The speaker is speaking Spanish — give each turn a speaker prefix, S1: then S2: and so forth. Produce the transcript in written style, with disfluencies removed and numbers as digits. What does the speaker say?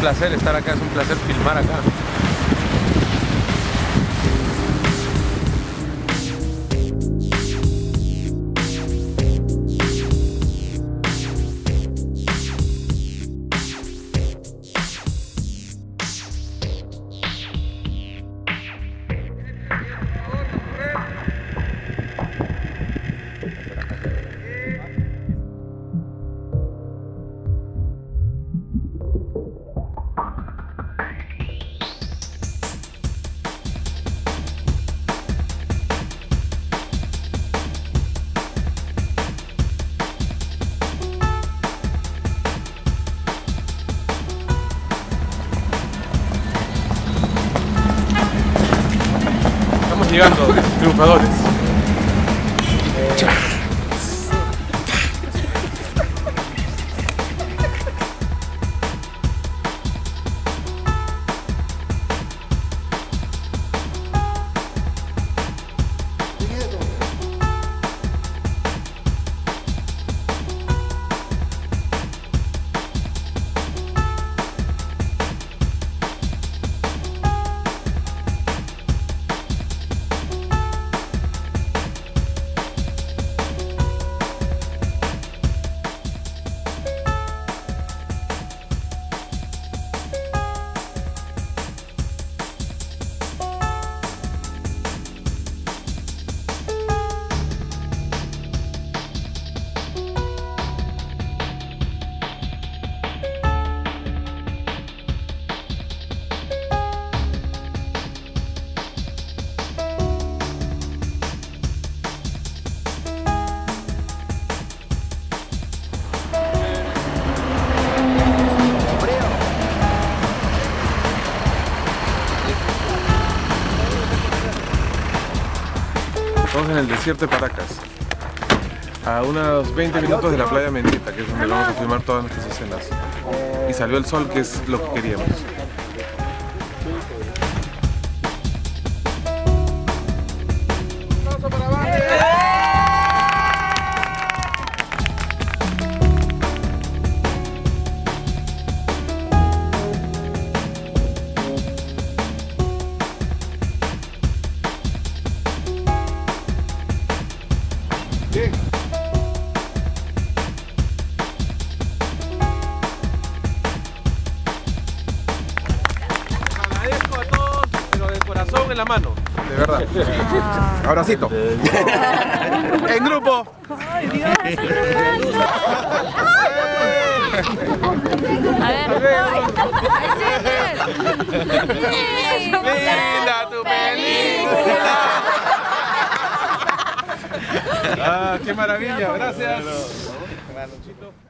S1: placer estar acá, es un placer filmar acá. Llegando, triunfadores. Estamos en el desierto de Paracas, a unos 20 minutos de la playa Mendieta, que es donde vamos a filmar todas nuestras escenas. Y salió el sol, que es lo que queríamos.
S2: Bien.
S1: Agradezco a todos, pero de corazón en la mano.
S2: De verdad. Abracito. En grupo.
S3: ¡Ay, Dios! A ver,
S1: ¡Linda tu película! ¡Ah, qué maravilla! Gracias.